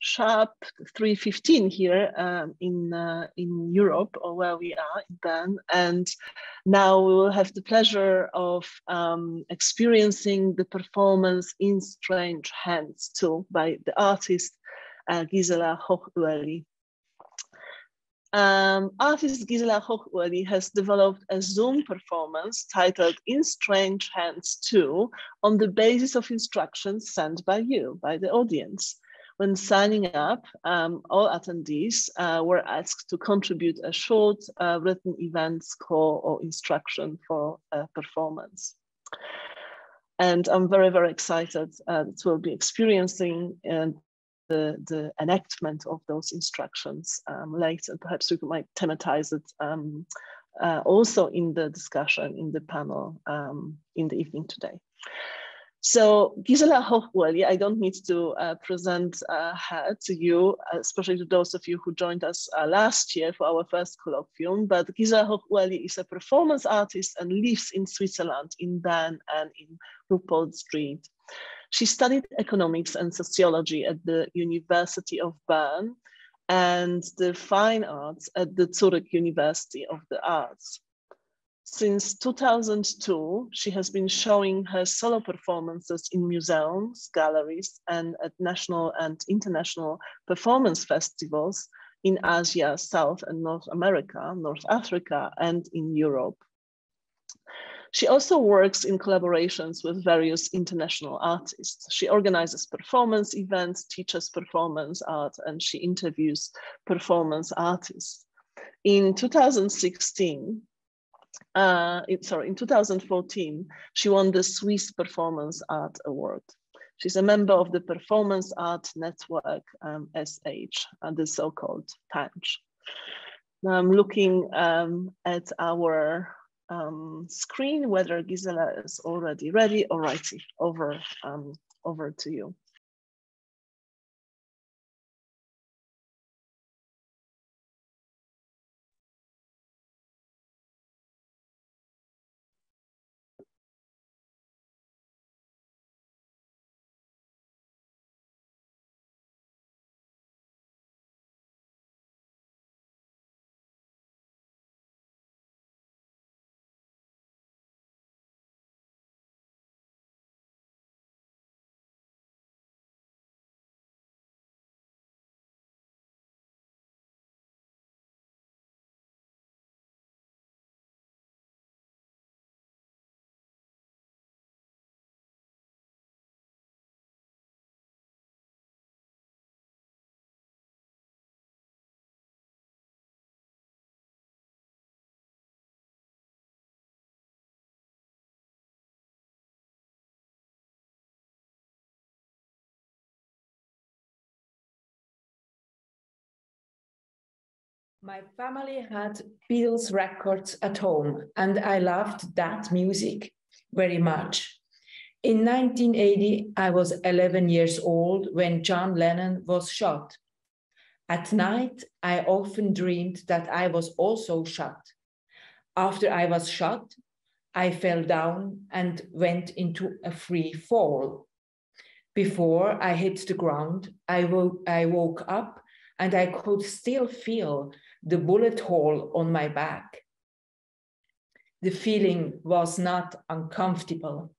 sharp 3:15 here in Europe, or where we are in Bern. And now we will have the pleasure of experiencing the performance In Strange Hands too by the artist Gisela Hochuli. Artist Gisela Hochuli has developed a Zoom performance titled In Strange Hands 2 on the basis of instructions sent by you, by the audience. When signing up, all attendees were asked to contribute a short written event score or instruction for a performance. And I'm very, very excited that we'll be experiencing the enactment of those instructions later. Perhaps we might thematize it also in the discussion in the panel in the evening today. So Gisela Hochuli, I don't need to present her to you, especially to those of you who joined us last year for our first colloquium, but Gisela Hochuli is a performance artist and lives in Switzerland, in Bern and in Ruppoldt Street. She studied economics and sociology at the University of Bern and the fine arts at the Zurich University of the Arts. Since 2002, she has been showing her solo performances in museums, galleries, and at national and international performance festivals in Asia, South and North America, North Africa, and in Europe. She also works in collaborations with various international artists. She organizes performance events, teaches performance art, and she interviews performance artists. In 2014, she won the Swiss Performance Art Award. She's a member of the Performance Art Network, SH, the so-called PANCH. Now I'm looking at our screen, whether Gisela is already ready. All righty, over to you. My family had Beatles records at home, and I loved that music very much. In 1980, I was 11 years old when John Lennon was shot. At night, I often dreamed that I was also shot. After I was shot, I fell down and went into a free fall. Before I hit the ground, I woke up and I could still feel the bullet hole on my back. The feeling was not uncomfortable.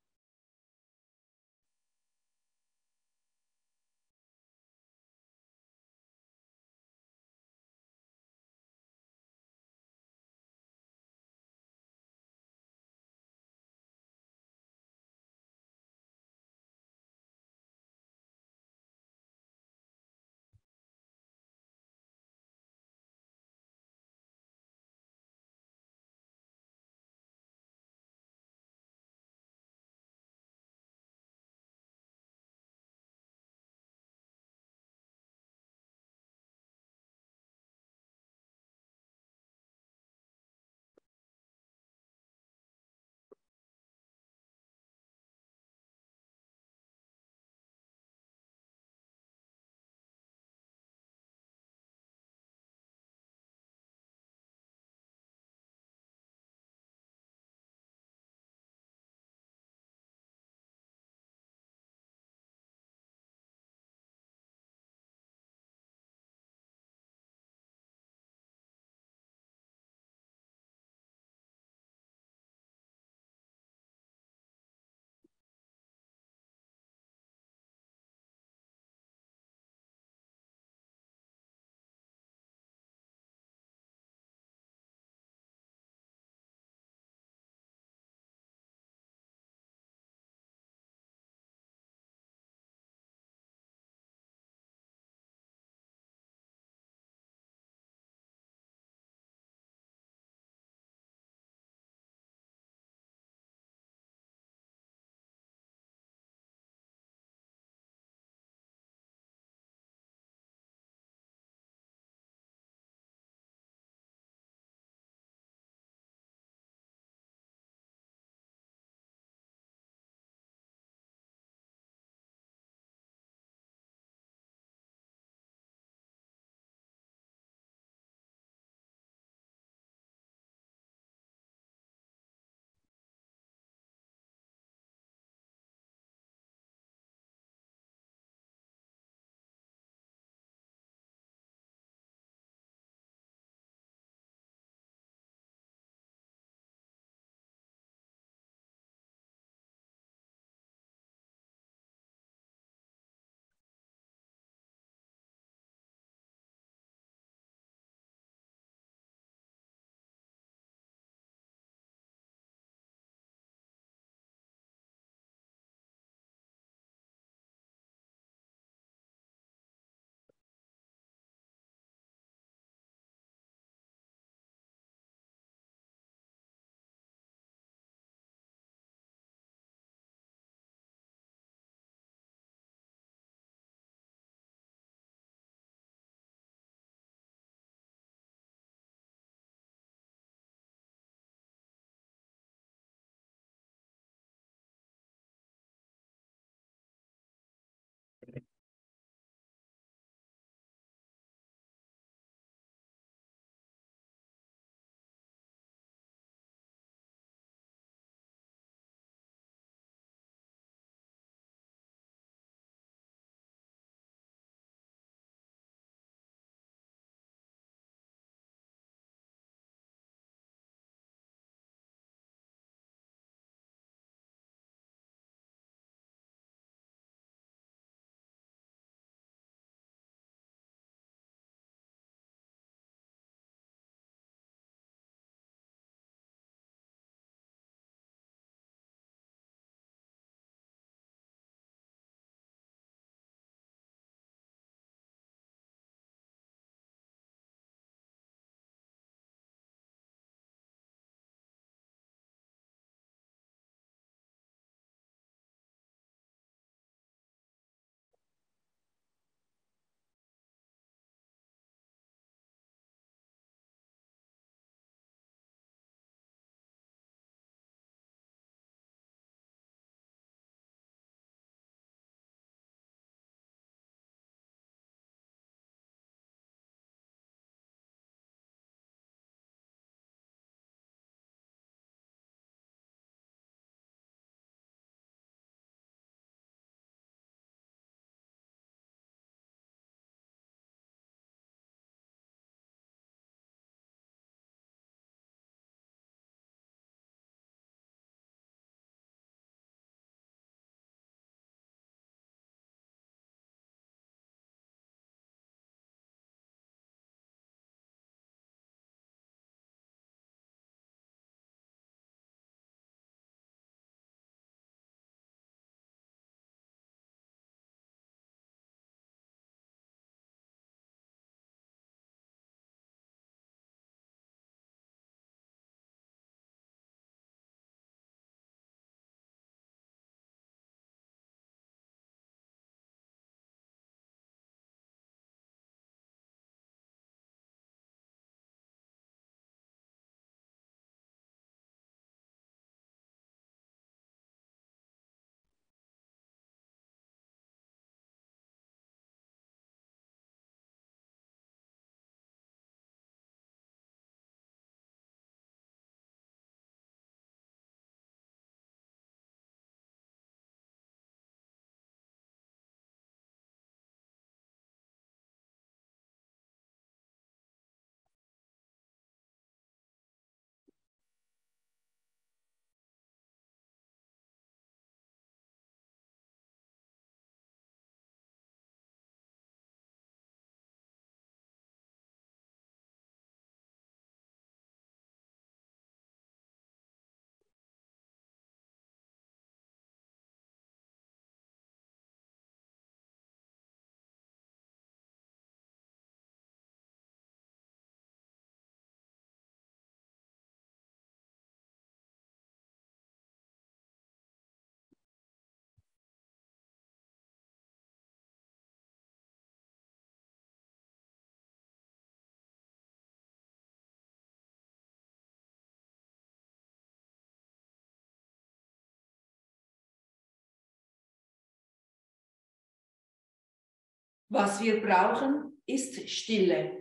Was wir brauchen, ist Stille.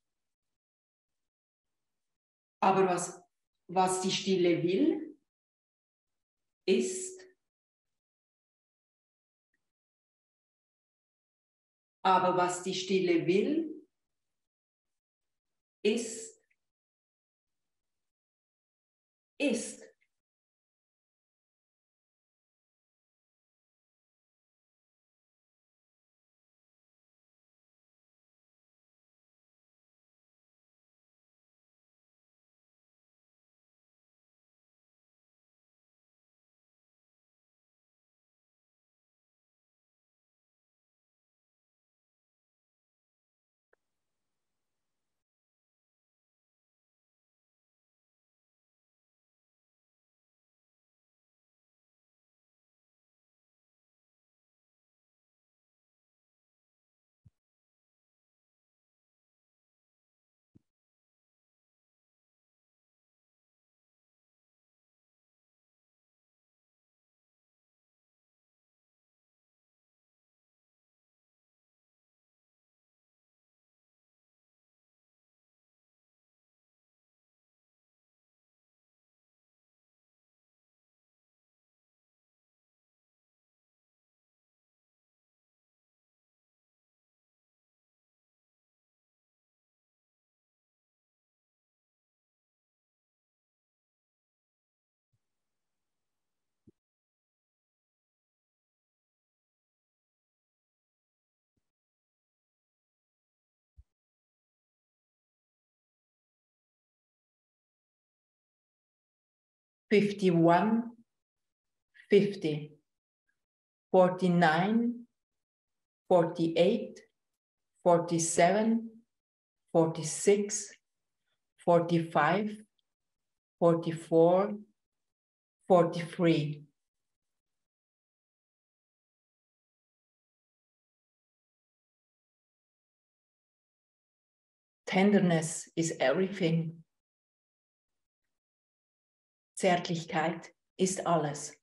Aber was die Stille will, ist Aber was die Stille will, ist. "51, 50, 49, 48, 47, 46, 45, 44, 43. Tenderness is everything. Zärtlichkeit ist alles.